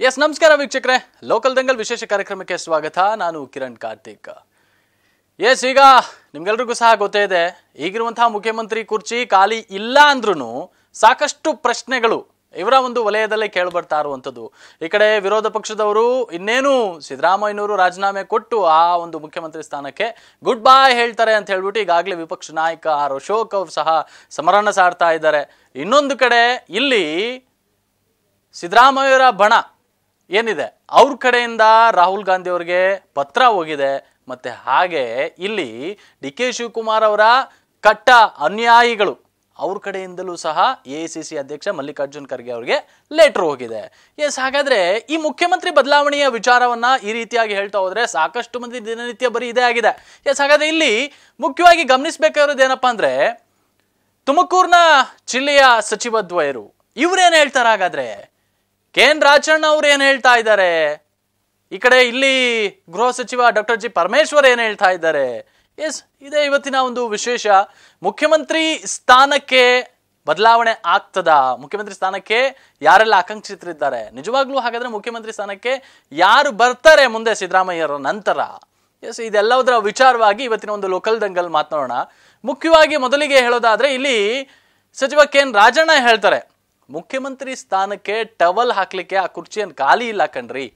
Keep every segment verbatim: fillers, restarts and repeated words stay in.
S ನಮಸ್ಕಾರ ವೀಕ್ಷಕರೇ, local Dangal ವಿಶೇಷ ಕಾರ್ಯಕ್ರಮಕ್ಕೆ ಸ್ವಾಗತ. ನಾನು ಕಿರಣ್ ಕಾರ್ತಿಕ್. ಎಸ್ ಈಗ ನಿಮ್ಗೆಲ್ರಿಗೂ ಸಹ ಗೊತ್ತೇ ಇದೆ, ಈಗಿರುವಂತಹ ಮುಖ್ಯಮಂತ್ರಿ ಕುರ್ಚಿ ಖಾಲಿ ಇಲ್ಲ ಅಂದ್ರೂ ಸಾಕಷ್ಟು ಪ್ರಶ್ನೆಗಳು ಇವರ ಒಂದು ವಲಯದಲ್ಲೇ ಕೇಳಿಬರ್ತಾ ಇರುವಂಥದ್ದು. ಈ ಕಡೆ ವಿರೋಧ ಪಕ್ಷದವರು ಇನ್ನೇನು ಸಿದ್ದರಾಮಯ್ಯನವರು ರಾಜೀನಾಮೆ ಕೊಟ್ಟು ಆ ಒಂದು ಮುಖ್ಯಮಂತ್ರಿ ಸ್ಥಾನಕ್ಕೆ ಗುಡ್ ಬಾಯ್ ಹೇಳ್ತಾರೆ ಅಂತ ಹೇಳ್ಬಿಟ್ಟು ಈಗಾಗಲೇ ವಿಪಕ್ಷ ನಾಯಕ ಆರ್ ಅಶೋಕ್ ಅವರು ಸಹ ಸಮರನ್ನ ಸಾಡ್ತಾ ಇದ್ದಾರೆ. ಇನ್ನೊಂದು ಕಡೆ ಇಲ್ಲಿ ಸಿದ್ದರಾಮಯ್ಯರ ಬಣ ಏನಿದೆ ಅವ್ರ ಕಡೆಯಿಂದ ರಾಹುಲ್ ಗಾಂಧಿ ಅವರಿಗೆ ಪತ್ರ ಹೋಗಿದೆ. ಮತ್ತೆ ಹಾಗೆ ಇಲ್ಲಿ ಡಿ ಕೆ ಶಿವಕುಮಾರ್ ಅವರ ಕಟ್ಟ ಅನ್ಯಾಯಿಗಳು ಅವ್ರ ಕಡೆಯಿಂದಲೂ ಸಹ ಎ ಐ ಸಿ ಸಿ ಅಧ್ಯಕ್ಷ ಮಲ್ಲಿಕಾರ್ಜುನ್ ಖರ್ಗೆ ಅವರಿಗೆ ಲೆಟರ್ ಹೋಗಿದೆ. ಎಸ್ ಹಾಗಾದ್ರೆ ಈ ಮುಖ್ಯಮಂತ್ರಿ ಬದಲಾವಣೆಯ ವಿಚಾರವನ್ನ ಈ ರೀತಿಯಾಗಿ ಹೇಳ್ತಾ ಹೋದ್ರೆ ಸಾಕಷ್ಟು ಮಂದಿ ದಿನನಿತ್ಯ ಬರೀ ಇದೇ ಆಗಿದೆ. ಎಸ್ ಹಾಗಾದ್ರೆ ಇಲ್ಲಿ ಮುಖ್ಯವಾಗಿ ಗಮನಿಸಬೇಕಾಗಿರೋದು ಏನಪ್ಪಾ ಅಂದ್ರೆ, ತುಮಕೂರಿನ ಜಿಲ್ಲೆಯ ಸಚಿವ ದ್ವಯರು ಇವ್ರೇನ್ ಹೇಳ್ತಾರ, ಹಾಗಾದ್ರೆ ಕೆ ಎನ್ ರಾಜಣ್ಣ ಅವ್ರು ಏನ್ ಹೇಳ್ತಾ ಇದ್ದಾರೆ, ಈ ಕಡೆ ಇಲ್ಲಿ ಗೃಹ ಸಚಿವ ಡಾಕ್ಟರ್ ಜಿ ಪರಮೇಶ್ವರ್ ಏನ್ ಹೇಳ್ತಾ ಇದ್ದಾರೆ. ಎಸ್ ಇದೇ ಇವತ್ತಿನ ಒಂದು ವಿಶೇಷ. ಮುಖ್ಯಮಂತ್ರಿ ಸ್ಥಾನಕ್ಕೆ ಬದಲಾವಣೆ ಆಗ್ತದ, ಮುಖ್ಯಮಂತ್ರಿ ಸ್ಥಾನಕ್ಕೆ ಯಾರೆಲ್ಲ ಆಕಾಂಕ್ಷಿತರಿದ್ದಾರೆ, ನಿಜವಾಗ್ಲೂ ಹಾಗಾದ್ರೆ ಮುಖ್ಯಮಂತ್ರಿ ಸ್ಥಾನಕ್ಕೆ ಯಾರು ಬರ್ತಾರೆ ಮುಂದೆ ಸಿದ್ದರಾಮಯ್ಯರ ನಂತರ. ಎಸ್ ಇದೆಲ್ಲದರ ವಿಚಾರವಾಗಿ ಇವತ್ತಿನ ಒಂದು ಲೋಕಲ್ ದಂಗಲ್ ಮಾತನಾಡೋಣ. ಮುಖ್ಯವಾಗಿ ಮೊದಲಿಗೆ ಹೇಳೋದಾದ್ರೆ ಇಲ್ಲಿ ಸಚಿವ ಕೆ ಎನ್ ರಾಜಣ್ಣ ಹೇಳ್ತಾರೆ, ಮುಖ್ಯಮಂತ್ರಿ ಸ್ಥಾನಕ್ಕೆ ಟವಲ್ ಹಾಕ್ಲಿಕ್ಕೆ ಆ ಕುರ್ಚಿಯನ್ನು ಖಾಲಿ ಇಲ್ಲ ಕಣ್ರಿ,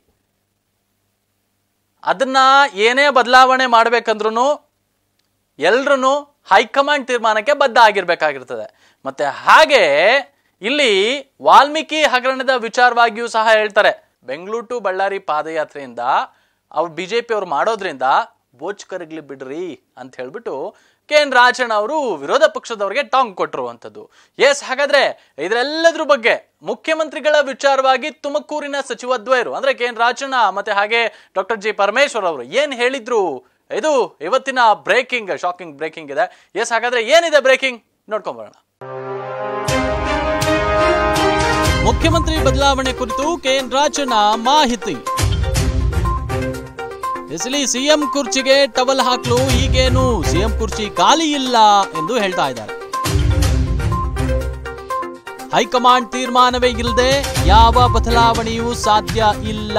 ಅದನ್ನ ಏನೇ ಬದಲಾವಣೆ ಮಾಡ್ಬೇಕಂದ್ರೂ ಎಲ್ರೂ ಹೈಕಮಾಂಡ್ ತೀರ್ಮಾನಕ್ಕೆ ಬದ್ಧ ಆಗಿರ್ಬೇಕಾಗಿರ್ತದೆ. ಮತ್ತೆ ಹಾಗೆ ಇಲ್ಲಿ ವಾಲ್ಮೀಕಿ ಹಗರಣದ ವಿಚಾರವಾಗಿಯೂ ಸಹ ಹೇಳ್ತಾರೆ, ಬೆಂಗಳೂರು ಟು ಬಳ್ಳಾರಿ ಪಾದಯಾತ್ರೆಯಿಂದ ಅವ್ರು ಬಿಜೆಪಿ ಅವ್ರು ಮಾಡೋದ್ರಿಂದ ಬೋಚ್ ಕರಗ್ಲಿ ಬಿಡ್ರಿ ಅಂತ ಹೇಳ್ಬಿಟ್ಟು ಕೆ ಎನ್ ರಾಜಣ್ಣ ಅವರು ವಿರೋಧ ಪಕ್ಷದವರಿಗೆ ಟಾಂಗ್ ಕೊಟ್ಟಿರುವಂಥದ್ದು. ಎಸ್ ಹಾಗಾದ್ರೆ ಇದರೆಲ್ಲದ್ರ ಬಗ್ಗೆ ಮುಖ್ಯಮಂತ್ರಿಗಳ ವಿಚಾರವಾಗಿ ತುಮಕೂರಿನ ಸಚಿವ ದ್ವಯರು ಅಂದ್ರೆ ಕೆ ಎನ್ ರಾಜಣ್ಣ ಮತ್ತೆ ಹಾಗೆ ಡಾಕ್ಟರ್ ಜಿ ಪರಮೇಶ್ವರ್ ಅವರು ಏನ್ ಹೇಳಿದ್ರು, ಇದು ಇವತ್ತಿನ ಬ್ರೇಕಿಂಗ್ ಶಾಕಿಂಗ್ ಬ್ರೇಕಿಂಗ್ ಇದೆ. ಎಸ್ ಹಾಗಾದ್ರೆ ಏನಿದೆ ಬ್ರೇಕಿಂಗ್ ನೋಡ್ಕೊಂಡ್ ಬರೋಣ. ಮುಖ್ಯಮಂತ್ರಿ ಬದಲಾವಣೆ ಕುರಿತು ಕೆ ಎನ್ ರಾಜಣ್ಣ ಮಾಹಿತಿ. ಇಲ್ಲಿ ಸಿಎಂ ಕುರ್ಚಿಗೆ ಟವಲ್ ಹಾಕಲು ಈಗೇನು ಸಿಎಂ ಕುರ್ಚಿ ಖಾಲಿ ಇಲ್ಲ ಎಂದು ಹೇಳ್ತಾ ಇದ್ದಾರೆ. ಹೈಕಮಾಂಡ್ ತೀರ್ಮಾನವೇ ಇಲ್ಲದೆ ಯಾವ ಬದಲಾವಣೆಯೂ ಸಾಧ್ಯ ಇಲ್ಲ.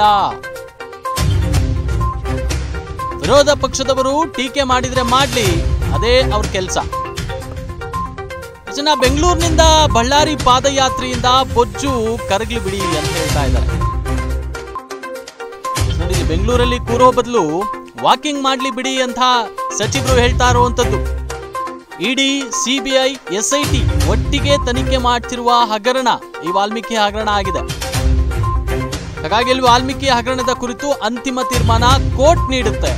ವಿರೋಧ ಪಕ್ಷದವರು ಟೀಕೆ ಮಾಡಿದ್ರೆ ಮಾಡ್ಲಿ, ಅದೇ ಅವ್ರ ಕೆಲಸ. ಜನ ಬೆಂಗಳೂರಿನಿಂದ ಬಳ್ಳಾರಿ ಪಾದಯಾತ್ರೆಯಿಂದ ಬೊಜ್ಜು ಕರಗ್ಲಿ ಬಿಡಿ ಅಂತ ಹೇಳ್ತಾ ಇದ್ದಾರೆ. ಬೆಂಗಳೂರಲ್ಲಿ ಕೂರೋ ಬದಲು ವಾಕಿಂಗ್ ಮಾಡ್ಲಿ ಬಿಡಿ ಅಂತ ಸಚಿವರು ಹೇಳ್ತಾ ಇರುವಂತದ್ದು. ED, CBI, S I T ಒಟ್ಟಿಗೆ ತನಿಖೆ ಮಾಡ್ತಿರುವ ಹಗರಣ ಈ ವಾಲ್ಮೀಕಿ ಹಗರಣ ಆಗಿದೆ. ಹಾಗಾಗಿ ಇಲ್ಲಿ ವಾಲ್ಮೀಕಿ ಹಗರಣದ ಕುರಿತು ಅಂತಿಮ ತೀರ್ಮಾನ ಕೋರ್ಟ್ ನೀಡುತ್ತೆ.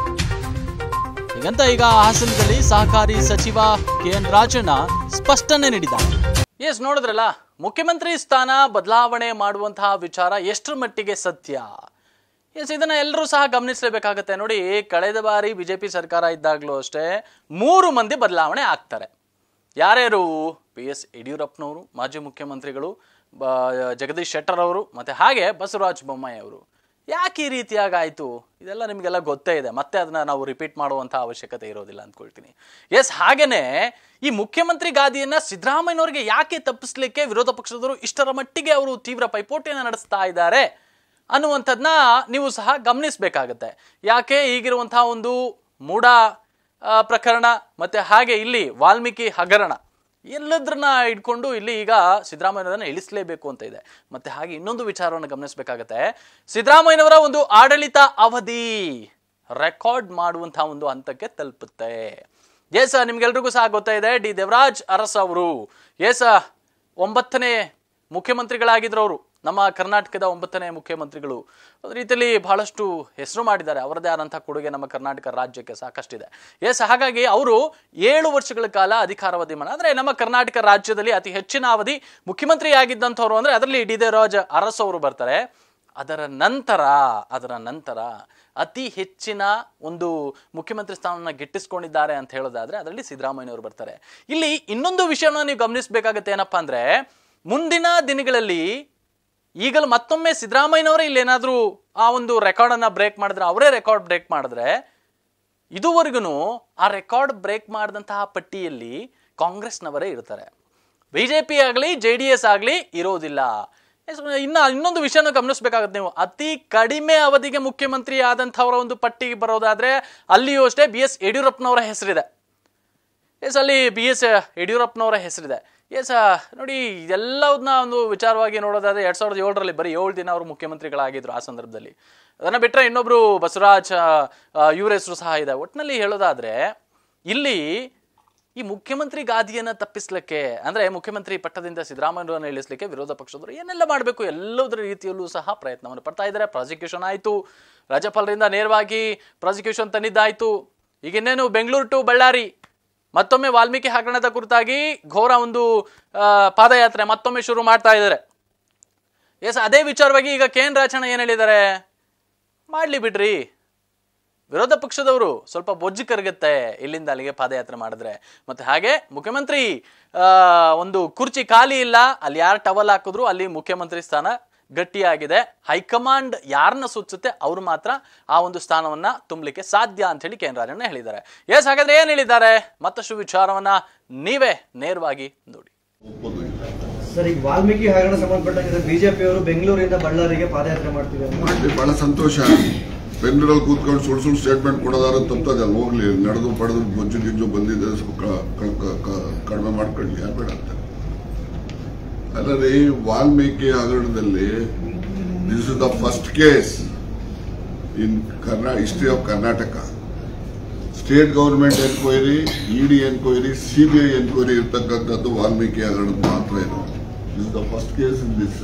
ಹೀಗಂತ ಈಗ ಹಾಸನದಲ್ಲಿ ಸಹಕಾರಿ ಸಚಿವ ಕೆ ಎನ್ ರಾಜಣ್ಣ ಸ್ಪಷ್ಟನೆ ನೀಡಿದ್ದಾರೆ. ಎಸ್ ನೋಡಿದ್ರಲ್ಲ, ಮುಖ್ಯಮಂತ್ರಿ ಸ್ಥಾನ ಬದಲಾವಣೆ ಮಾಡುವಂತಹ ವಿಚಾರ ಎಷ್ಟರ ಮಟ್ಟಿಗೆ ಸತ್ಯ. ಎಸ್ ಇದನ್ನ ಎಲ್ಲರೂ ಸಹ ಗಮನಿಸಲೇಬೇಕಾಗತ್ತೆ. ನೋಡಿ, ಕಳೆದ ಬಾರಿ ಬಿಜೆಪಿ ಸರ್ಕಾರ ಇದ್ದಾಗಲೂ ಅಷ್ಟೇ ಮೂರು ಮಂದಿ ಬದಲಾವಣೆ ಆಗ್ತಾರೆ. ಯಾರ್ಯಾರು? ಪಿ ಎಸ್ ಯಡಿಯೂರಪ್ಪನವರು, ಮಾಜಿ ಮುಖ್ಯಮಂತ್ರಿಗಳು, ಜಗದೀಶ್ ಶೆಟ್ಟರ್ ಅವರು ಮತ್ತೆ ಹಾಗೆ ಬಸವರಾಜ ಬೊಮ್ಮಾಯಿ ಅವರು. ಯಾಕೆ ಈ ರೀತಿಯಾಗಿ ಆಯ್ತು ಇದೆಲ್ಲ ನಿಮಗೆಲ್ಲ ಗೊತ್ತೇ ಇದೆ, ಮತ್ತೆ ಅದನ್ನ ನಾವು ರಿಪೀಟ್ ಮಾಡುವಂತಹ ಅವಶ್ಯಕತೆ ಇರೋದಿಲ್ಲ ಅಂದ್ಕೊಳ್ತೀನಿ. ಎಸ್ ಹಾಗೇನೆ ಈ ಮುಖ್ಯಮಂತ್ರಿ ಗಾದಿಯನ್ನ ಸಿದ್ದರಾಮಯ್ಯನವರಿಗೆ ಯಾಕೆ ತಪ್ಪಿಸ್ಲಿಕ್ಕೆ ವಿರೋಧ ಪಕ್ಷದವರು ಇಷ್ಟರ ಮಟ್ಟಿಗೆ ಅವರು ತೀವ್ರ ಪೈಪೋಟಿಯನ್ನು ನಡೆಸ್ತಾ ಇದ್ದಾರೆ ಅನ್ನುವಂಥದ್ದನ್ನ ನೀವು ಸಹ ಗಮನಿಸಬೇಕಾಗತ್ತೆ. ಯಾಕೆ ಈಗಿರುವಂತಹ ಒಂದು ಮೂಢ ಪ್ರಕರಣ ಮತ್ತೆ ಹಾಗೆ ಇಲ್ಲಿ ವಾಲ್ಮೀಕಿ ಹಗರಣ ಎಲ್ಲದ್ರನ್ನ ಇಟ್ಕೊಂಡು ಇಲ್ಲಿ ಈಗ ಸಿದ್ದರಾಮಯ್ಯನವರನ್ನ ಇಳಿಸಲೇಬೇಕು ಅಂತ ಇದೆ. ಮತ್ತೆ ಹಾಗೆ ಇನ್ನೊಂದು ವಿಚಾರವನ್ನು ಗಮನಿಸಬೇಕಾಗತ್ತೆ, ಸಿದ್ದರಾಮಯ್ಯನವರ ಒಂದು ಆಡಳಿತ ಅವಧಿ ರೆಕಾರ್ಡ್ ಮಾಡುವಂತಹ ಒಂದು ಹಂತಕ್ಕೆ ತಲುಪುತ್ತೆ. ಎಸ್ ನಿಮ್ಗೆಲ್ರಿಗೂ ಸಹ ಗೊತ್ತಾ ಇದೆ, ಡಿ ದೇವರಾಜ್ ಅರಸ್ ಅವರು ಎಸ್ ಒಂಬತ್ತನೇ ಮುಖ್ಯಮಂತ್ರಿಗಳಾಗಿದ್ರು. ಅವರು ನಮ್ಮ ಕರ್ನಾಟಕದ ಒಂಬತ್ತನೇ ಮುಖ್ಯಮಂತ್ರಿಗಳು. ಒಂದು ರೀತಿಯಲ್ಲಿ ಬಹಳಷ್ಟು ಹೆಸರು ಮಾಡಿದ್ದಾರೆ, ಅವರದೇ ಆದಂತಹ ಕೊಡುಗೆ ನಮ್ಮ ಕರ್ನಾಟಕ ರಾಜ್ಯಕ್ಕೆ ಸಾಕಷ್ಟಿದೆ. ಎಸ್ ಹಾಗಾಗಿ ಅವರು ಏಳು ವರ್ಷಗಳ ಕಾಲ ಅಧಿಕಾರಾವಧಿ ಮಾಡ ಅಂದ್ರೆ ನಮ್ಮ ಕರ್ನಾಟಕ ರಾಜ್ಯದಲ್ಲಿ ಅತಿ ಹೆಚ್ಚಿನ ಅವಧಿ ಮುಖ್ಯಮಂತ್ರಿ ಆಗಿದ್ದಂಥವ್ರು ಅಂದ್ರೆ ಅದರಲ್ಲಿ ಡಿ ದೇವರಾಜ್ ಅರಸ್ ಅವರು ಬರ್ತಾರೆ. ಅದರ ನಂತರ ಅದರ ನಂತರ ಅತಿ ಹೆಚ್ಚಿನ ಒಂದು ಮುಖ್ಯಮಂತ್ರಿ ಸ್ಥಾನವನ್ನು ಗಿಟ್ಟಿಸ್ಕೊಂಡಿದ್ದಾರೆ ಅಂತ ಹೇಳೋದಾದ್ರೆ ಅದರಲ್ಲಿ ಸಿದ್ದರಾಮಯ್ಯನವರು ಬರ್ತಾರೆ. ಇಲ್ಲಿ ಇನ್ನೊಂದು ವಿಷಯವನ್ನು ನೀವು ಗಮನಿಸಬೇಕಾಗತ್ತೆ, ಏನಪ್ಪಾ ಅಂದ್ರೆ ಮುಂದಿನ ದಿನಗಳಲ್ಲಿ ಈಗಲೂ ಮತ್ತೊಮ್ಮೆ ಸಿದ್ದರಾಮಯ್ಯನವರೇ ಇಲ್ಲಿ ಏನಾದ್ರೂ ಆ ಒಂದು ರೆಕಾರ್ಡ್ ಅನ್ನ ಬ್ರೇಕ್ ಮಾಡಿದ್ರೆ, ಅವರೇ ರೆಕಾರ್ಡ್ ಬ್ರೇಕ್ ಮಾಡಿದ್ರೆ, ಇದುವರೆಗೂ ಆ ರೆಕಾರ್ಡ್ ಬ್ರೇಕ್ ಮಾಡಿದಂತಹ ಪಟ್ಟಿಯಲ್ಲಿ ಕಾಂಗ್ರೆಸ್ನವರೇ ಇರ್ತಾರೆ. ಬಿಜೆಪಿ ಆಗಲಿ ಜೆ ಡಿ ಎಸ್ ಆಗಲಿ ಇರೋದಿಲ್ಲ. ಇನ್ನ ಇನ್ನೊಂದು ವಿಷಯನ ಗಮನಿಸಬೇಕಾಗುತ್ತೆ ನೀವು. ಅತಿ ಕಡಿಮೆ ಅವಧಿಗೆ ಮುಖ್ಯಮಂತ್ರಿ ಆದಂಥವರ ಒಂದು ಪಟ್ಟಿಗೆ ಬರೋದಾದ್ರೆ ಅಲ್ಲಿಯೂ ಅಷ್ಟೇ ಬಿ ಎಸ್ ಯಡಿಯೂರಪ್ಪನವರ ಹೆಸರಿದೆ. ಎಸ್ ಅಲ್ಲಿ ಬಿ ಎಸ್ ಯಡಿಯೂರಪ್ಪನವರ ಹೆಸರಿದೆ. ಎಸ್ ನೋಡಿ, ಎಲ್ಲವನ್ನ ಒಂದು ವಿಚಾರವಾಗಿ ನೋಡೋದಾದ್ರೆ ಎರಡ್ ಸಾವಿರದ ಏಳರಲ್ಲಿ ಬರೀ ಏಳು ದಿನ ಅವರು ಮುಖ್ಯಮಂತ್ರಿಗಳಾಗಿದ್ರು ಆ ಸಂದರ್ಭದಲ್ಲಿ. ಅದನ್ನ ಬಿಟ್ಟರೆ ಇನ್ನೊಬ್ರು ಬಸವರಾಜ್ ಇವ್ರ ಹೆಸರು ಸಹ ಇದೆ. ಒಟ್ಟಿನಲ್ಲಿ ಹೇಳೋದಾದ್ರೆ ಇಲ್ಲಿ ಈ ಮುಖ್ಯಮಂತ್ರಿ ಗಾದಿಯನ್ನ ತಪ್ಪಿಸ್ಲಿಕ್ಕೆ ಅಂದ್ರೆ ಮುಖ್ಯಮಂತ್ರಿ ಪಟ್ಟದಿಂದ ಸಿದ್ದರಾಮಯ್ಯನವರನ್ನು ಇಳಿಸ್ಲಿಕ್ಕೆ ವಿರೋಧ ಪಕ್ಷದವರು ಏನೆಲ್ಲ ಮಾಡಬೇಕು ಎಲ್ಲದರ ರೀತಿಯಲ್ಲೂ ಸಹ ಪ್ರಯತ್ನವನ್ನು ಪಡ್ತಾ ಇದ್ದಾರೆ. ಪ್ರಾಸಿಕ್ಯೂಷನ್ ಆಯಿತು, ರಾಜ್ಯಪಾಲರಿಂದ ನೇರವಾಗಿ ಪ್ರಾಸಿಕ್ಯೂಷನ್ ತಂದಿದ್ದಾಯ್ತು. ಈಗ ಇನ್ನೇನು ಬೆಂಗಳೂರು ಟು ಬಳ್ಳಾರಿ ಮತ್ತೊಮ್ಮೆ ವಾಲ್ಮೀಕಿ ಹಗರಣದ ಕುರಿತಾಗಿ ಘೋರ ಒಂದು ಪಾದಯಾತ್ರೆ ಮತ್ತೊಮ್ಮೆ ಶುರು ಮಾಡ್ತಾ ಇದ್ದಾರೆ. ಎಸ್ ಅದೇ ವಿಚಾರವಾಗಿ ಈಗ ಕೆ ಎನ್ ರಾಜಣ್ಣ ಏನ್ ಹೇಳಿದ್ದಾರೆ, ಮಾಡ್ಲಿ ಬಿಡ್ರಿ, ವಿರೋಧ ಪಕ್ಷದವರು ಸ್ವಲ್ಪ ಬೊಜ್ಜು ಕರಗುತ್ತೆ ಇಲ್ಲಿಂದ ಅಲ್ಲಿಗೆ ಪಾದಯಾತ್ರೆ ಮಾಡಿದ್ರೆ. ಮತ್ತೆ ಹಾಗೆ ಮುಖ್ಯಮಂತ್ರಿ ಆ ಒಂದು ಕುರ್ಚಿ ಖಾಲಿ ಇಲ್ಲ, ಅಲ್ಲಿ ಯಾರು ಟವಲ್ ಹಾಕಿದ್ರು ಅಲ್ಲಿ ಮುಖ್ಯಮಂತ್ರಿ ಸ್ಥಾನ ಗಟ್ಟಿಯಾಗಿದೆ. ಹೈಕಮಾಂಡ್ ಯಾರನ್ನ ಸೂಚಿಸುತ್ತೆ ಅವ್ರು ಮಾತ್ರ ಆ ಒಂದು ಸ್ಥಾನವನ್ನ ತುಂಬಲಿಕ್ಕೆ ಸಾಧ್ಯ ಅಂತ ಹೇಳಿ ಕೆ ಎನ್ ರಾಜಣ್ಣ ಹೇಳಿದ್ದಾರೆ. ಎಸ್ ಹಾಗಾದ್ರೆ ಏನ್ ಹೇಳಿದ್ದಾರೆ ಮತ್ತಷ್ಟು ವಿಚಾರವನ್ನ ನೀವೇ ನೇರವಾಗಿ ನೋಡಿ. ಸರ್, ಈಗ ವಾಲ್ಮೀಕಿ ಹಗರಣ ಸಂಬಂಧಪಟ್ಟಂತೆ ಬಿಜೆಪಿ ಅವರು ಬೆಂಗಳೂರಿಂದ ಬಳ್ಳಾರಿಗೆ ಪಾದಯಾತ್ರೆ ಮಾಡ್ತಿದ್ದಾರೆ. ಬಹಳ ಸಂತೋಷ. ಬೆಂಗಳೂರಲ್ಲಿ ಕೂತ್ಕೊಂಡು ಸುಳ್ಳು ಸುಳ್ಳು ಸ್ಟೇಟ್ಮೆಂಟ್ ಕೊಡೋದಾರ ತಪ್ಪದೆ ಅಲ್ಲಿ ಹೋಗ್ಲಿ, ನಡೆದು ಪಡೆದು ಬೊಜ್ಜು ಗಿಜ್ಜು ಬಂದಿದೆ ಸ್ವಲ್ಪ ಕಡಿಮೆ ಮಾಡ್ಕೊಳ್ಳಿ, ಯಾರು ಬೇಡ ಅಂತ. ಅಲ್ಲದೆ ವಾಲ್ಮೀಕಿ ಹಗರಣದಲ್ಲಿ this is the first case in ಕರ್ನಾ history of Karnataka. State government enquiry, ED enquiry, CBI enquiry ಇರ್ತಕ್ಕಂಥದ್ದು ವಾಲ್ಮೀಕಿ ಹಗರಣ ಮಾತ್ರ ಇದೆ. This is the first case in this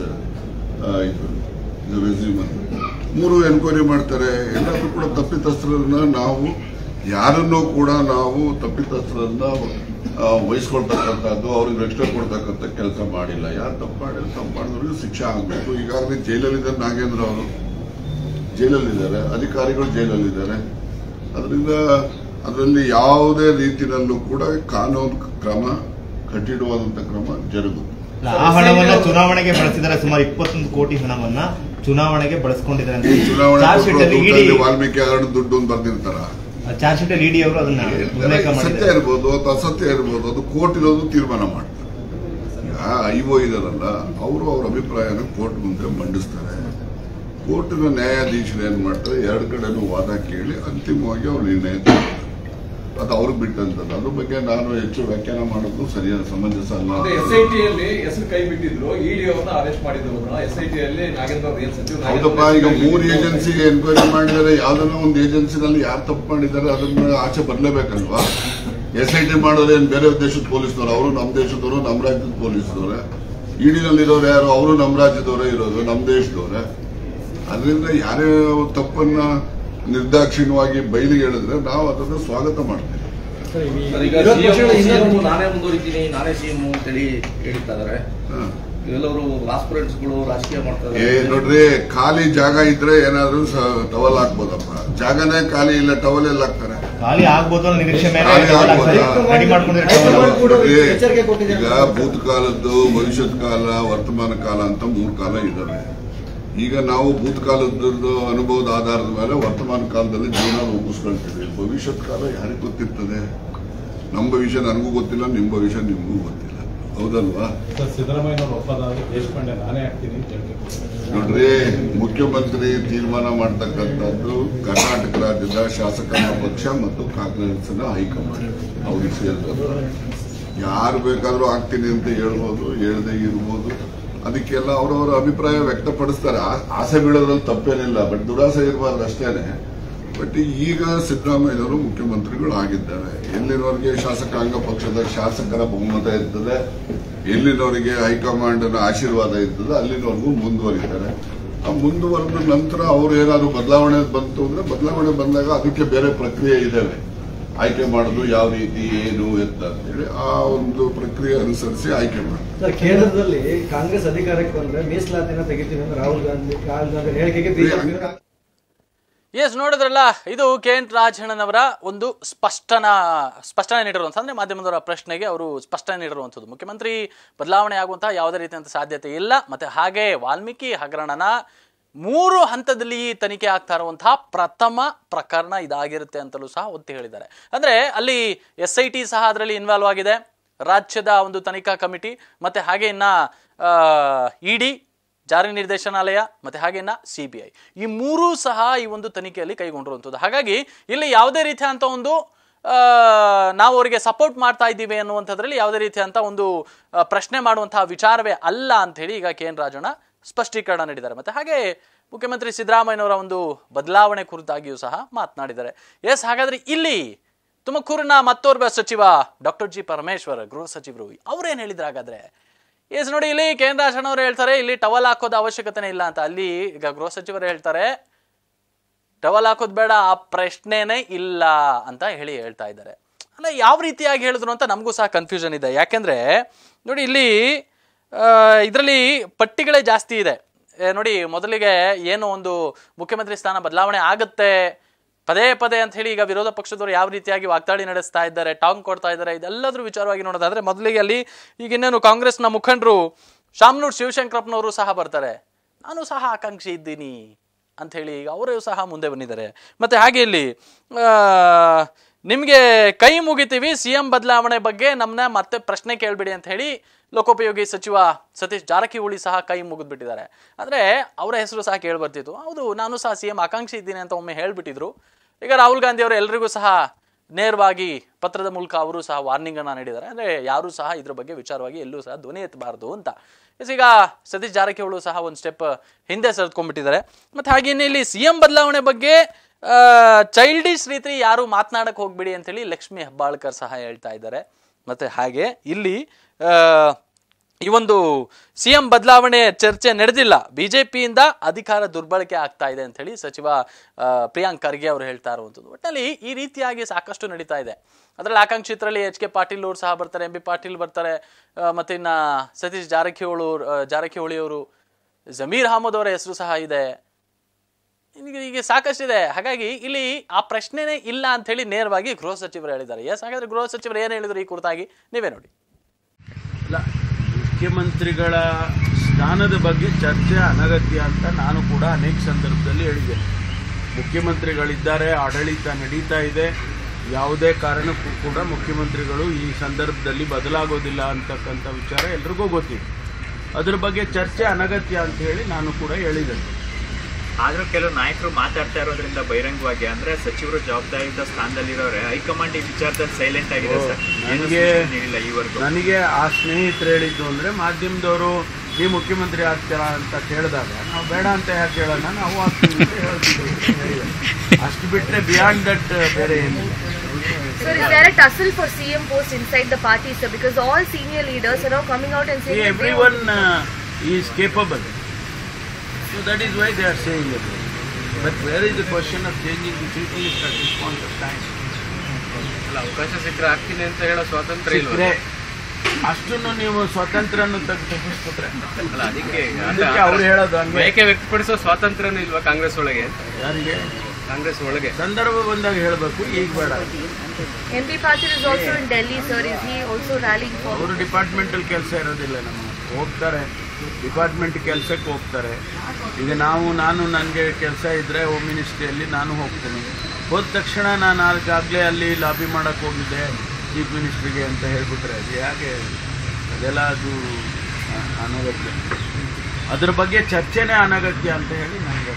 resume. ಮೂರು ಎನ್ಕ್ವೈರಿ ಮಾಡ್ತಾರೆ. ಎಲ್ಲರೂ ಕೂಡ ತಪ್ಪಿತಸ್ಥರನ್ನ ನಾವು ಯಾರನ್ನೂ ಕೂಡ ನಾವು ತಪ್ಪಿತಸ್ಥರನ್ನ ವಹಿಸ್ಕೊಳ್ತಕ್ಕಂಥದ್ದು, ಅವ್ರಿಗೆ ರಕ್ಷಣೆ ಕೊಡ್ತಕ್ಕಂಥ ಕೆಲಸ ಮಾಡಿಲ್ಲ. ಯಾರು ತಪ್ಪು ಮಾಡಿಲ್ಲ, ತಪ್ಪು ಮಾಡಿದ್ರು ಶಿಕ್ಷೆ ಆಗಬೇಕು. ಈಗಾಗಲೇ ಜೈಲಲ್ಲಿದ್ದಾರೆ ನಾಗೇಂದ್ರ ಅವರು, ಜೈಲಲ್ಲಿದ್ದಾರೆ, ಅಧಿಕಾರಿಗಳು ಜೈಲಲ್ಲಿದ್ದಾರೆ. ಅದರಿಂದ ಅದರಲ್ಲಿ ಯಾವುದೇ ರೀತಿಯಲ್ಲೂ ಕೂಡ ಕಾನೂನು ಕ್ರಮ, ಕಠಿಣವಾದಂಥ ಕ್ರಮ ಜರುಗುತ್ತೆ. ಆ ಹಣವನ್ನ ಚುನಾವಣೆಗೆ ಬಳಸಿದ್ದಾರೆ. ಸುಮಾರು ಇಪ್ಪತ್ತೊಂದು ಕೋಟಿ ಹಣವನ್ನ ಚುನಾವಣೆಗೆ ಬಳಸ್ಕೊಂಡಿದ್ದಾರೆ. ಚುನಾವಣೆ ವಾಲ್ಮೀಕಿ ಹಗರಣ ದುಡ್ಡು ಬರ್ದಿರ್ತಾರ. ಚಾರ್ಜ್ ಶೀಟ್ ಇಡಿ ಅವರು ಅದನ್ನ ಸತ್ಯ ಇರ್ಬೋದು ಅಥವಾ ಅಸತ್ಯ ಇರ್ಬೋದು, ಅದು ಕೋರ್ಟ್ ಇರೋದು ತೀರ್ಮಾನ ಮಾಡ್ತಾರೆ. ಐಒ ಇದಾರಲ್ಲ, ಅವರು ಅವ್ರ ಅಭಿಪ್ರಾಯನ ಕೋರ್ಟ್ ಮುಂದೆ ಮಂಡಿಸ್ತಾರೆ. ಕೋರ್ಟಿನ ನ್ಯಾಯಾಧೀಶರು ಏನ್ ಮಾಡ್ತಾರೆ, ಎರಡು ಕಡೆನೂ ವಾದ ಕೇಳಿ ಅಂತಿಮವಾಗಿ ಅವ್ರು ನಿರ್ಣಯ ತಗೊಳ್ತಾರೆ. ಅದು ಅವ್ರಿಗೆ ಬಿಟ್ಟಂತದ್ದು. ಅದ್ರ ಬಗ್ಗೆ ನಾನು ಹೆಚ್ಚು ವ್ಯಾಖ್ಯಾನ ಮಾಡೋದು ಸರಿಯಾದ ಸಮಂಜಸ ಅಲ್ಲ. ಎಸ್ಐಟಿಯಲ್ಲಿ ಹೆಸರು ಕೈ ಬಿಟ್ಟಿದ್ರು, ಇಡಿ ಅವರನ್ನ ಅರೆಸ್ಟ್ ಮಾಡಿದ್ರು. ಎಸ್ಐಟಿಯಲ್ಲಿ ನಾಗೇಂದ್ರ ಅವರು ಏನ್ ಸಚಿವ ಹೌದಪ್ಪ, ಈಗ ಮೂರು ಏಜೆನ್ಸಿಗೆ ಎನ್ಕ್ವೈರಿ ಮಾಡಿದರೆ ಯಾವ್ದನ್ನ ಒಂದು ಏಜೆನ್ಸಿನಲ್ಲಿ ಯಾರು ತಪ್ಪು ಮಾಡಿದ್ದಾರೆ ಅದನ್ನ ಆಚೆ ಬರ್ಲೇಬೇಕಲ್ವಾ. ಎಸ್ಐಟಿ ಮಾಡೋರು ಏನ್ ಬೇರೆ ದೇಶದ ಪೊಲೀಸ್ನವರು, ಅವರು ನಮ್ಮ ದೇಶದವರು, ನಮ್ಮ ರಾಜ್ಯದ ಪೊಲೀಸ್ನವರೇ. ಇಡಿನಲ್ಲಿರೋರು ಯಾರು, ಅವರು ನಮ್ಮ ರಾಜ್ಯದವರೇ ಇರೋದು, ನಮ್ಮ ದೇಶದವರೇ. ಅದರಿಂದ ಯಾರೇ ತಪ್ಪನ್ನ ನಿರ್ದಾಕ್ಷಿಣ್ಯವಾಗಿ ಬಯಲಿಗೆ ಹೇಳಿದ್ರೆ ನಾವು ಅದನ್ನು ಸ್ವಾಗತ ಮಾಡ್ತೀವಿ. ನಾನೇ ಮುಂದುವರಿತೀನಿ, ನಾನೇ ಸಿಎಂ ಅಂತೇಳಿ ಹೇಳ್ತಿದ್ದಾರೆ. ಎಲ್ಲರೂ ಆಸ್ಪಿರೆಂಟ್ಸ್ಗಳು ರಾಜಕೀಯ ಮಾಡ್ತಾರೆ. ಏ ನೋಡ್ರಿ, ಖಾಲಿ ಜಾಗ ಇದ್ರೆ ಏನಾದ್ರೂ ಟವಲ್ ಹಾಕ್ಬೋದಪ್ಪ. ಜಾಗನೇ ಖಾಲಿ ಇಲ್ಲ, ಟವಲ್ ಎಲ್ಲ ಹಾಕ್ತಾರೆ. ಖಾಲಿ ಆಗ್ಬೋದು ನಿರೀಕ್ಷೆ ಮೇಲೆ ಈಗ ಭೂತಕಾಲದ್ದು, ಭವಿಷ್ಯತ್ ಕಾಲ, ವರ್ತಮಾನ ಕಾಲ ಅಂತ ಮೂರು ಕಾಲ ಇದಾವೆ. ಈಗ ನಾವು ಭೂತಕಾಲದ ಅನುಭವದ ಆಧಾರದ ಮೇಲೆ ವರ್ತಮಾನ ಕಾಲದಲ್ಲಿ ಜೀವನ ರೂಪಿಸ್ಕೊಳ್ತೀವಿ. ಭವಿಷ್ಯತ್ ಕಾಲ ಯಾರಿಗೂ ಗೊತ್ತಿರ್ತದೆ? ನಮ್ಮ ಭವಿಷ್ಯ ನನಗೂ ಗೊತ್ತಿಲ್ಲ, ನಿಮ್ಮ ಭವಿಷ್ಯ ನಿಮಗೂ ಗೊತ್ತಿಲ್ಲ, ಹೌದಲ್ವಾ? ನೋಡ್ರಿ, ಮುಖ್ಯಮಂತ್ರಿ ತೀರ್ಮಾನ ಮಾಡ್ತಕ್ಕಂಥದ್ದು ಕರ್ನಾಟಕ ರಾಜ್ಯದ ಶಾಸಕಾಂಗ ಪಕ್ಷ ಮತ್ತು ಕಾಂಗ್ರೆಸ್ನ ಹೈಕಮಾಂಡ್ ಅವ್ರಿಗೆ ಸೇರಿದ್ರು. ಯಾರು ಬೇಕಾದ್ರೂ ಆಗ್ತೀನಿ ಅಂತ ಹೇಳ್ಬೋದು, ಹೇಳದೆ ಇರ್ಬೋದು. ಅದಕ್ಕೆಲ್ಲ ಅವರವರ ಅಭಿಪ್ರಾಯ ವ್ಯಕ್ತಪಡಿಸ್ತಾರೆ. ಆಸೆ ಬೀಳೋದ್ರಲ್ಲಿ ತಪ್ಪೇನಿಲ್ಲ, ಬಟ್ ದುರಾಸೆ ಇರಬಾರ್ದು ಅಷ್ಟೇನೆ. ಬಟ್ ಈಗ ಸಿದ್ದರಾಮಯ್ಯನವರು ಮುಖ್ಯಮಂತ್ರಿಗಳು ಆಗಿದ್ದಾರೆ. ಎಲ್ಲಿನವರೆಗೆ ಶಾಸಕಾಂಗ ಪಕ್ಷದ ಶಾಸಕರ ಬಹುಮತ ಇರ್ತದೆ, ಎಲ್ಲಿನವರೆಗೆ ಹೈಕಮಾಂಡ್ನ ಆಶೀರ್ವಾದ ಇರ್ತದೆ, ಅಲ್ಲಿನವರೆಗೂ ಮುಂದುವರಿತಾರೆ. ಆ ಮುಂದುವರೆದ ನಂತರ ಅವರು ಏನಾದ್ರು ಬದಲಾವಣೆ ಬಂತು ಅಂದ್ರೆ, ಬದಲಾವಣೆ ಬಂದಾಗ ಅದಕ್ಕೆ ಬೇರೆ ಪ್ರಕ್ರಿಯೆ ಇದಾವೆ. ಆಯ್ಕೆ ಮಾಡೋದು ಯಾವ ರೀತಿ, ಏನು ಎತ್ತ ಅಂತೇಳಿ ಆ ಒಂದು ಪ್ರಕ್ರಿಯೆ ಅನುಸರಿಸಿ ಆಯ್ಕೆ ಮಾಡ್ತಾರೆ. ಸರ್, ಕೇಂದ್ರದಲ್ಲಿ ಕಾಂಗ್ರೆಸ್ ಅಧಿಕಾರಕ್ಕೆ ಬಂದ್ರೆ ಮೀಸಲಾತಿನ ತೆಗಿತೀವಿ ಅಂದ್ರೆ ರಾಹುಲ್ ಗಾಂಧಿ ರಾಹುಲ್ ಗಾಂಧಿ ಹೇಳಿಕೆಗೆ ಎಸ್ ನೋಡಿದ್ರಲ್ಲ, ಇದು ಕೆ ಎನ್ ರಾಜಣ್ಣನವರ ಒಂದು ಸ್ಪಷ್ಟನ ಸ್ಪಷ್ಟನೆ ನೀಡಿರುವಂಥ, ಅಂದರೆ ಮಾಧ್ಯಮದವರ ಪ್ರಶ್ನೆಗೆ ಅವರು ಸ್ಪಷ್ಟನೆ ನೀಡಿರುವಂಥದ್ದು. ಮುಖ್ಯಮಂತ್ರಿ ಬದಲಾವಣೆ ಆಗುವಂತಹ ಯಾವುದೇ ರೀತಿಯಂಥ ಸಾಧ್ಯತೆ ಇಲ್ಲ. ಮತ್ತೆ ಹಾಗೆ ವಾಲ್ಮೀಕಿ ಹಗರಣನ ಮೂರು ಹಂತದಲ್ಲಿ ತನಿಖೆ ಆಗ್ತಾ ಇರುವಂತಹ ಪ್ರಥಮ ಪ್ರಕರಣ ಇದಾಗಿರುತ್ತೆ ಅಂತಲೂ ಸಹ ಒತ್ತಿ ಹೇಳಿದ್ದಾರೆ. ಅಂದ್ರೆ ಅಲ್ಲಿ ಎಸ್ ಐ ಟಿ ಸಹ ಅದರಲ್ಲಿ ಇನ್ವಾಲ್ವ್ ಆಗಿದೆ, ರಾಜ್ಯದ ಒಂದು ತನಿಖಾ ಕಮಿಟಿ, ಮತ್ತೆ ಹಾಗೆ ಇನ್ನ ಇಡಿ ಜಾರಿ ನಿರ್ದೇಶನಾಲಯ ಮತ್ತೆ ಹಾಗೇನ ಸಿ ಬಿ ಐ ಈ ಮೂರೂ ಸಹ ಈ ಒಂದು ತನಿಖೆಯಲ್ಲಿ ಕೈಗೊಂಡಿರುವಂಥದ್ದು. ಹಾಗಾಗಿ ಇಲ್ಲಿ ಯಾವುದೇ ರೀತಿಯಂತ ಒಂದು ನಾವು ಅವರಿಗೆ ಸಪೋರ್ಟ್ ಮಾಡ್ತಾ ಇದ್ದೀವಿ ಅನ್ನುವಂಥದ್ರಲ್ಲಿ ಯಾವುದೇ ರೀತಿಯಂತ ಒಂದು ಪ್ರಶ್ನೆ ಮಾಡುವಂತಹ ವಿಚಾರವೇ ಅಲ್ಲ ಅಂತ ಹೇಳಿ ಈಗ ಕೆ ಎನ್ ರಾಜಣ್ಣ ಸ್ಪಷ್ಟೀಕರಣ ನೀಡಿದ್ದಾರೆ. ಮತ್ತೆ ಹಾಗೆ ಮುಖ್ಯಮಂತ್ರಿ ಸಿದ್ದರಾಮಯ್ಯನವರ ಒಂದು ಬದಲಾವಣೆ ಕುರಿತಾಗಿಯೂ ಸಹ ಮಾತನಾಡಿದ್ದಾರೆ. ಎಸ್, ಹಾಗಾದ್ರೆ ಇಲ್ಲಿ ತುಮಕೂರಿನ ಮತ್ತೋರ್ವ ಸಚಿವ ಡಾಕ್ಟರ್ ಜಿ ಪರಮೇಶ್ವರ್ ಗೃಹ ಸಚಿವರು ಅವ್ರೇನ್ ಹೇಳಿದ್ರು ಹಾಗಾದ್ರೆ? ಎಸ್ ನೋಡಿ, ಇಲ್ಲಿ ಕೆ ಎನ್ ರಾಜಣ್ಣ ಅವರು ಹೇಳ್ತಾರೆ ಇಲ್ಲಿ ಟವಲ್ ಹಾಕೋದ ಅವಶ್ಯಕತೆನೇ ಇಲ್ಲ ಅಂತ. ಅಲ್ಲಿ ಈಗ ಗೃಹ ಸಚಿವರು ಹೇಳ್ತಾರೆ ಟವಲ್ ಹಾಕೋದ್ ಬೇಡ, ಆ ಪ್ರಶ್ನೆನೇ ಇಲ್ಲ ಅಂತ ಹೇಳಿ ಹೇಳ್ತಾ ಇದ್ದಾರೆ. ಅಲ್ಲ, ಯಾವ ರೀತಿಯಾಗಿ ಹೇಳಿದ್ರು ಅಂತ ನಮಗೂ ಸಹ ಕನ್ಫ್ಯೂಷನ್ ಇದೆ. ಯಾಕೆಂದ್ರೆ ನೋಡಿ, ಇಲ್ಲಿ ಇದರಲ್ಲಿ ಪಟ್ಟಿಗಳೇ ಜಾಸ್ತಿ ಇದೆ ನೋಡಿ. ಮೊದಲಿಗೆ ಏನು ಒಂದು ಮುಖ್ಯಮಂತ್ರಿ ಸ್ಥಾನ ಬದಲಾವಣೆ ಆಗುತ್ತೆ ಪದೇ ಪದೇ ಅಂತ ಹೇಳಿ ಈಗ ವಿರೋಧ ಪಕ್ಷದವರು ಯಾವ ರೀತಿಯಾಗಿ ವಾಗ್ದಾಳಿ ನಡೆಸ್ತಾ ಇದ್ದಾರೆ, ಟಾಂಗ್ ಕೊಡ್ತಾ ಇದ್ದಾರೆ, ಇದೆಲ್ಲದ್ರ ವಿಚಾರವಾಗಿ ನೋಡೋದಾದ್ರೆ ಮೊದಲಿಗೆ ಅಲ್ಲಿ ಈಗ ಇನ್ನೇನು ಕಾಂಗ್ರೆಸ್ನ ಮುಖಂಡರು ಶಾಮನೂರ್ ಶಿವಶಂಕರಪ್ಪನವರು ಸಹ ಬರ್ತಾರೆ, ನಾನು ಸಹ ಆಕಾಂಕ್ಷಿ ಇದ್ದೀನಿ ಅಂತ ಹೇಳಿ ಈಗ ಅವರು ಸಹ ಮುಂದೆ ಬಂದಿದ್ದಾರೆ. ಮತ್ತೆ ಹಾಗೆ ಇಲ್ಲಿ ನಿಮ್ಗೆ ಕೈ ಮುಗಿತೀವಿ, ಸಿ ಎಂ ಬದಲಾವಣೆ ಬಗ್ಗೆ ನಮ್ಮನ್ನ ಮತ್ತೆ ಪ್ರಶ್ನೆ ಕೇಳ್ಬಿಡಿ ಅಂತ ಹೇಳಿ ಲೋಕೋಪಯೋಗಿ ಸಚಿವ ಸತೀಶ್ ಜಾರಕಿಹೊಳಿ ಸಹ ಕೈ ಮುಗಿದ್ಬಿಟ್ಟಿದ್ದಾರೆ. ಆದ್ರೆ ಅವರ ಹೆಸರು ಸಹ ಕೇಳಿ ಬರ್ತಿತ್ತು. ಹೌದು, ನಾನು ಸಹ ಸಿ ಎಂ ಆಕಾಂಕ್ಷಿ ಇದ್ದೀನಿ ಅಂತ ಒಮ್ಮೆ ಹೇಳ್ಬಿಟ್ಟಿದ್ರು. ಈಗ ರಾಹುಲ್ ಗಾಂಧಿ ಅವರು ಎಲ್ರಿಗೂ ಸಹ ನೇರವಾಗಿ ಪತ್ರದ ಮೂಲಕ ಅವರು ಸಹ ವಾರ್ನಿಂಗ್ ಅನ್ನ ನೀಡಿದ್ದಾರೆ. ಅಂದ್ರೆ ಯಾರು ಸಹ ಇದ್ರ ಬಗ್ಗೆ ವಿಚಾರವಾಗಿ ಎಲ್ಲೂ ಸಹ ಧ್ವನಿ ಎತ್ತಬಾರದು ಅಂತ. ಈಗ ಸತೀಶ್ ಜಾರಕಿಹೊಳಿ ಸಹ ಒಂದು ಸ್ಟೆಪ್ ಹಿಂದೆ ಸರಿದ್ಕೊಂಡ್ಬಿಟ್ಟಿದ್ದಾರೆ. ಮತ್ತೆ ಹಾಗೇನೆ ಇಲ್ಲಿ ಸಿಎಂ ಬದಲಾವಣೆ ಬಗ್ಗೆ ಚೈಲ್ಡಿಶ್ ರೀತಿ ಯಾರು ಮಾತನಾಡಕ್ ಹೋಗ್ಬಿಡಿ ಅಂತ ಹೇಳಿ ಲಕ್ಷ್ಮಿ ಹೆಬ್ಬಾಳ್ಕರ್ ಸಹ ಹೇಳ್ತಾ ಇದ್ದಾರೆ. ಮತ್ತೆ ಹಾಗೆ ಇಲ್ಲಿ ಈ ಒಂದು ಸಿಎಂ ಬದಲಾವಣೆ ಚರ್ಚೆ ನಡೆದಿಲ್ಲ, ಬಿಜೆಪಿಯಿಂದ ಅಧಿಕಾರ ದುರ್ಬಳಕೆ ಆಗ್ತಾ ಇದೆ ಅಂತ ಹೇಳಿ ಸಚಿವ ಪ್ರಿಯಾಂಕ್ ಖರ್ಗೆ ಅವರು ಹೇಳ್ತಾ ಇರುವಂಥದ್ದು. ಒಟ್ಟಲ್ಲಿ ಈ ರೀತಿಯಾಗಿ ಸಾಕಷ್ಟು ನಡೀತಾ ಇದೆ. ಅದರಲ್ಲಿ ಆಕಾಂಕ್ಷಿತರಲ್ಲಿ ಎಚ್ ಕೆ ಪಾಟೀಲ್ ಅವರು ಸಹ ಬರ್ತಾರೆ, ಎಂ ಬಿ ಪಾಟೀಲ್ ಬರ್ತಾರೆ, ಮತ್ತೆ ಇನ್ನ ಸತೀಶ್ ಜಾರಕಿಹೊಳಿ ಜಾರಕಿಹೊಳಿ ಅವರು, ಜಮೀರ್ ಅಹಮದ್ ಅವರ ಹೆಸರು ಸಹ ಇದೆ, ಈಗ ಸಾಕಷ್ಟಿದೆ. ಹಾಗಾಗಿ ಇಲ್ಲಿ ಆ ಪ್ರಶ್ನೆನೇ ಇಲ್ಲ ಅಂತ ಹೇಳಿ ನೇರವಾಗಿ ಗೃಹ ಸಚಿವರು ಹೇಳಿದ್ದಾರೆ. ಎಸ್, ಹಾಗಾದ್ರೆ ಗೃಹ ಸಚಿವರು ಏನು ಹೇಳಿದ್ರು ಈ ಕುರಿತಾಗಿ ನೀವೇ ನೋಡಿ. ಇಲ್ಲ, ಮುಖ್ಯಮಂತ್ರಿಗಳ ಸ್ಥಾನದ ಬಗ್ಗೆ ಚರ್ಚೆ ಅನಗತ್ಯ ಅಂತ ನಾನು ಕೂಡ ಅನೇಕ ಸಂದರ್ಭದಲ್ಲಿ ಹೇಳಿದ್ದೆ. ಮುಖ್ಯಮಂತ್ರಿಗಳಿದ್ದಾರೆ, ಆಡಳಿತ ನಡೀತಾ ಇದೆ, ಯಾವುದೇ ಕಾರಣಕ್ಕೂ ಕೂಡ ಮುಖ್ಯಮಂತ್ರಿಗಳು ಈ ಸಂದರ್ಭದಲ್ಲಿ ಬದಲಾಗೋದಿಲ್ಲ ಅಂತಕ್ಕಂಥ ವಿಚಾರ ಎಲ್ರಿಗೂ ಗೊತ್ತಿದೆ. ಅದ್ರ ಬಗ್ಗೆ ಚರ್ಚೆ ಅನಗತ್ಯ ಅಂತ ಹೇಳಿ ನಾನು ಕೂಡ ಹೇಳಿದ್ದೇನೆ. ಆದ್ರೂ ಕೆಲವು ನಾಯಕರು ಮಾತಾಡ್ತಾ ಇರೋದ್ರಿಂದ ಬಹಿರಂಗವಾಗಿ ಅಂದ್ರೆ ಸಚಿವರು ಜವಾಬ್ದಾರಿಯುತ ಸ್ಥಾನದಲ್ಲಿರೋರೆ ಹೈಕಮಾಂಡ್ ಈ ವಿಚಾರದಲ್ಲಿ ಸೈಲೆಂಟ್ ಆಗಿದೆ ಸರ್. ನನಗೆ ನನಗೆ ಆ ಸ್ನೇಹಿತರು ಹೇಳಿದ್ದು ಅಂದ್ರೆ ಮಾಧ್ಯಮದವರು ನೀವು ಮುಖ್ಯಮಂತ್ರಿ ಆಗ್ತೀರಾ ಅಂತ ಕೇಳಿದಾಗ ನಾವು ಬೇಡ ಅಂತ ಯಾಕೆ ಹೇಳೋಣ, ನಾವು ಆಗ್ತೀವಿ ಅಂತ ಹೇಳ್ತೀವಿ. ಅಷ್ಟು ಬಿಟ್ಟರೆ ಬಿಯಾಂಡ್ ದಟ್ ಬೇರೆ ಏನಿಲ್ಲ. Sir, is there a tussle for C M post inside the party, sir? Because all senior leaders are now coming out and saying everyone uh, is capable. So that is why they are saying it. But where is the question of changing the chief minister at this point of time? ಅವಕಾಶ ಸಿಕ್ಕರೆ ಆಗ್ತೀನಿ ಅಂತ ಹೇಳೋ ಸ್ವಾತಂತ್ರ್ಯ ಇಲ್ಲವೇ ಅಷ್ಟನ್ನು ನೀವು ಸ್ವಾತಂತ್ರ್ಯವನ್ನು ತೆಗೆದುಬಿಟ್ರೆ ಅಲ್ಲ, ಅದಕ್ಕೆ ಅದಕ್ಕೆ ಅವ್ರು ಹೇಳೋದು ಬಯಕೆ ವ್ಯಕ್ತಪಡಿಸೋ ಸ್ವಾತಂತ್ರ್ಯನೂ ಇಲ್ವಾ ಕಾಂಗ್ರೆಸ್ ಒಳಗೆ? ಯಾರಿಗೆ? ಕಾಂಗ್ರೆಸ್ ಒಳಗೆ ಸಂದರ್ಭ ಬಂದಾಗ ಹೇಳಬೇಕು, ಈಗ ಬೇಡ. M P Patil is also in Delhi, sir. Is he also rallying for? ಅವರು ಡಿಪಾರ್ಟ್ಮೆಂಟಲ್ ಕೆಲಸ ಇರೋದಿಲ್ಲ, ನಮ್ಮ ಹೋಗ್ತಾರೆ ಡಿಪಾರ್ಟ್ಮೆಂಟ್ ಕೆಲಸಕ್ಕೆ ಹೋಗ್ತಾರೆ. ಈಗ ನಾವು ನಾನು ನನಗೆ ಕೆಲಸ ಇದ್ದರೆ ಹೋಮ್ ಮಿನಿಸ್ಟ್ರಿಯಲ್ಲಿ ನಾನು ಹೋಗ್ತೀನಿ. ಹೋದ ತಕ್ಷಣ ನಾನು ಆಗಾಗಲೇ ಅಲ್ಲಿ ಲಾಬಿ ಮಾಡೋಕ್ಕೆ ಹೋಗಿದ್ದೆ ಚೀಫ್ ಮಿನಿಸ್ಟ್ರಿಗೆ ಅಂತ ಹೇಳ್ಬಿಟ್ರೆ ಅದು ಯಾಕೆ? ಅದೆಲ್ಲ ಅದು ಅನಗತ್ಯ. ಅದ್ರ ಬಗ್ಗೆ ಚರ್ಚೆನೇ ಅನಗತ್ಯ ಅಂತ ಹೇಳಿ ನನಗೆ.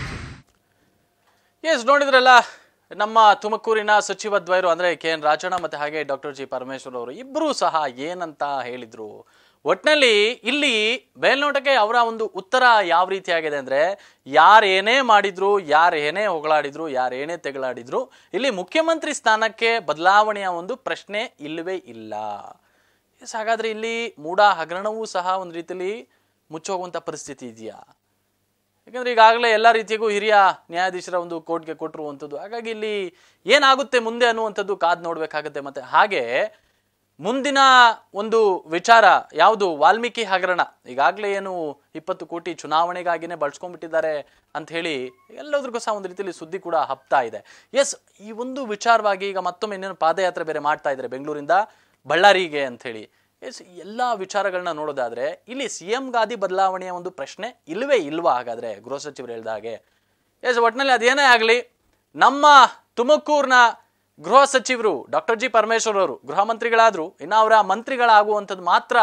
ಎಸ್, ನೋಡಿದ್ರಲ್ಲ ನಮ್ಮ ತುಮಕೂರಿನ ಸಚಿವ ದ್ವಯರು ಅಂದ್ರೆ ಕೆ ಎನ್ ರಾಜಣ್ಣ ಮತ್ತೆ ಹಾಗೆ ಡಾಕ್ಟರ್ ಜಿ ಪರಮೇಶ್ವರ್ ಅವರು ಇಬ್ಬರೂ ಸಹ ಏನಂತ ಹೇಳಿದ್ರು. ಒಟ್ನಲ್ಲಿ ಇಲ್ಲಿ ಮೇಲ್ನೋಟಕ್ಕೆ ಅವರ ಒಂದು ಉತ್ತರ ಯಾವ ರೀತಿಯಾಗಿದೆ ಅಂದ್ರೆ, ಯಾರೇನೇ ಮಾಡಿದ್ರು, ಯಾರೇನೇ ಹೊಗಳಾಡಿದ್ರು, ಯಾರೇನೇ ತೆಗಳಾಡಿದ್ರು, ಇಲ್ಲಿ ಮುಖ್ಯಮಂತ್ರಿ ಸ್ಥಾನಕ್ಕೆ ಬದಲಾವಣೆಯ ಒಂದು ಪ್ರಶ್ನೆ ಇಲ್ಲವೇ ಇಲ್ಲ. ಎಸ್, ಹಾಗಾದ್ರೆ ಇಲ್ಲಿ ಮೂಢ ಹಗರಣವೂ ಸಹ ಒಂದು ರೀತಿಯಲ್ಲಿ ಮುಚ್ಚೋಗುವಂತ ಪರಿಸ್ಥಿತಿ ಇದೆಯಾ? ಯಾಕಂದ್ರೆ ಈಗಾಗಲೇ ಎಲ್ಲ ರೀತಿಯಾಗೂ ಹಿರಿಯ ನ್ಯಾಯಾಧೀಶರ ಒಂದು ಕೋರ್ಟ್ಗೆ ಕೊಟ್ಟಿರುವಂಥದ್ದು. ಹಾಗಾಗಿ ಇಲ್ಲಿ ಏನಾಗುತ್ತೆ ಮುಂದೆ ಅನ್ನುವಂಥದ್ದು ಕಾದ್ ನೋಡ್ಬೇಕಾಗತ್ತೆ. ಮತ್ತೆ ಹಾಗೆ ಮುಂದಿನ ಒಂದು ವಿಚಾರ ಯಾವುದು, ವಾಲ್ಮೀಕಿ ಹಗರಣ. ಈಗಾಗಲೇ ಏನು ಇಪ್ಪತ್ತು ಕೋಟಿ ಚುನಾವಣೆಗಾಗಿನೇ ಬಳಸ್ಕೊಂಡ್ಬಿಟ್ಟಿದ್ದಾರೆ ಅಂತ ಹೇಳಿ ಎಲ್ಲದಕ್ಕೂ ಸಹ ಒಂದು ರೀತಿಯಲ್ಲಿ ಸುದ್ದಿ ಕೂಡ ಹಬ್ತಾ ಇದೆ. ಎಸ್, ಈ ಒಂದು ವಿಚಾರವಾಗಿ ಈಗ ಮತ್ತೊಮ್ಮೆ ಇನ್ನೇನು ಪಾದಯಾತ್ರೆ ಬೇರೆ ಮಾಡ್ತಾ ಇದ್ದಾರೆ ಬೆಂಗಳೂರಿಂದ ಬಳ್ಳಾರಿಗೆ ಅಂತ ಹೇಳಿ. ಎಸ್, ಎಲ್ಲ ವಿಚಾರಗಳನ್ನ ನೋಡೋದಾದ್ರೆ ಇಲ್ಲಿ ಸಿ ಎಂ ಗಾದಿ ಬದಲಾವಣೆಯ ಒಂದು ಪ್ರಶ್ನೆ ಇಲ್ವೇ ಇಲ್ವಾ? ಹಾಗಾದ್ರೆ ಗೃಹ ಸಚಿವರು ಹೇಳಿದ ಹಾಗೆ ಎಸ್, ಒಟ್ಟಿನಲ್ಲಿ ಅದೇನೇ ಆಗಲಿ ನಮ್ಮ ತುಮಕೂರಿನ ಗೃಹ ಸಚಿವರು ಡಾಕ್ಟರ್ ಜಿ ಪರಮೇಶ್ವರ್ ಅವರು ಗೃಹ ಮಂತ್ರಿಗಳಾದ್ರು, ಇನ್ನು ಅವರ ಮಂತ್ರಿಗಳಾಗುವಂಥದ್ದು ಮಾತ್ರ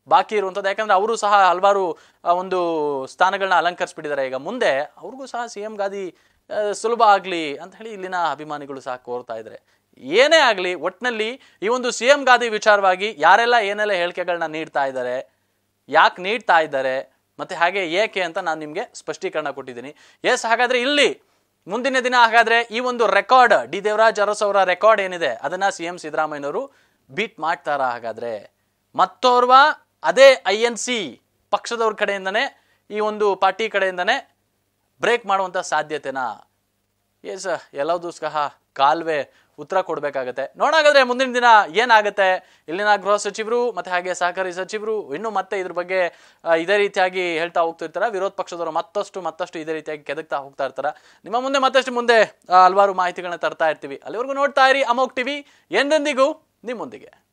ಬಾಕಿ ಇರುವಂಥದ್ದು. ಯಾಕಂದ್ರೆ ಅವರು ಸಹ ಹಲವಾರು ಒಂದು ಸ್ಥಾನಗಳನ್ನ ಅಲಂಕರಿಸ್ಬಿಟ್ಟಿದ್ದಾರೆ. ಈಗ ಮುಂದೆ ಅವ್ರಿಗೂ ಸಹ ಸಿ ಎಂ ಗಾದಿ ಸುಲಭ ಆಗಲಿ ಅಂತ ಹೇಳಿ ಇಲ್ಲಿನ ಅಭಿಮಾನಿಗಳು ಸಹ ಕೋರ್ತಾ ಇದ್ದಾರೆ. ಏನೇ ಆಗಲಿ ಒಟ್ಟಿನಲ್ಲಿ ಈ ಒಂದು ಸಿ ಎಂ ಗಾದಿ ವಿಚಾರವಾಗಿ ಯಾರೆಲ್ಲ ಏನೆಲ್ಲ ಹೇಳಿಕೆಗಳನ್ನ ನೀಡ್ತಾ ಇದ್ದಾರೆ, ಯಾಕೆ ನೀಡ್ತಾ ಇದ್ದಾರೆ, ಮತ್ತೆ ಹಾಗೆ ಏಕೆ ಅಂತ ನಾನು ನಿಮಗೆ ಸ್ಪಷ್ಟೀಕರಣ ಕೊಟ್ಟಿದ್ದೀನಿ. ಎಸ್, ಹಾಗಾದ್ರೆ ಇಲ್ಲಿ ಮುಂದಿನ ದಿನ ಹಾಗಾದ್ರೆ ಈ ಒಂದು ರೆಕಾರ್ಡ್ ಡಿ ದೇವರಾಜ್ ಅರಸ್ ಅವರ ರೆಕಾರ್ಡ್ ಏನಿದೆ ಅದನ್ನ ಸಿ ಎಂ ಸಿದ್ದರಾಮಯ್ಯನವರು ಬೀಟ್ ಮಾಡ್ತಾರ? ಹಾಗಾದ್ರೆ ಮತ್ತೋರ್ವ ಅದೇ ಐ ಎನ್ ಸಿ ಪಕ್ಷದವ್ರ ಕಡೆಯಿಂದನೇ ಈ ಒಂದು ಪಾರ್ಟಿ ಕಡೆಯಿಂದನೇ ಬ್ರೇಕ್ ಮಾಡುವಂತ ಸಾಧ್ಯತೆನಾ? ಎಸ್, ಎಲ್ಲದೂ ಸಹ ಕಾಲ್ವೆ ಉತ್ತರ ಕೊಡ್ಬೇಕಾಗತ್ತೆ. ನೋಡಾಗಾದ್ರೆ ಮುಂದಿನ ದಿನ ಏನಾಗುತ್ತೆ. ಇಲ್ಲಿನ ಗೃಹ ಸಚಿವರು ಮತ್ತೆ ಹಾಗೆ ಸಹಕಾರಿ ಸಚಿವರು ಇನ್ನು ಮತ್ತೆ ಇದ್ರ ಬಗ್ಗೆ ಇದೇ ರೀತಿಯಾಗಿ ಹೇಳ್ತಾ ಹೋಗ್ತಿರ್ತಾರೆ. ವಿರೋಧ ಪಕ್ಷದವರು ಮತ್ತಷ್ಟು ಮತ್ತಷ್ಟು ಇದೇ ರೀತಿಯಾಗಿ ಕೆದಕ್ತಾ ಹೋಗ್ತಾ ಇರ್ತಾರೆ. ನಿಮ್ಮ ಮುಂದೆ ಮತ್ತಷ್ಟು ಮುಂದೆ ಹಲವಾರು ಮಾಹಿತಿಗಳನ್ನ ತರ್ತಾ ಇರ್ತೀವಿ. ಅಲ್ಲಿವರೆಗೂ ನೋಡ್ತಾ ಇರಿ ಅಮೋಕ್ ಟಿವಿ, ಎಂದೆಂದಿಗೂ ನಿಮ್ಮೊಂದಿಗೆ.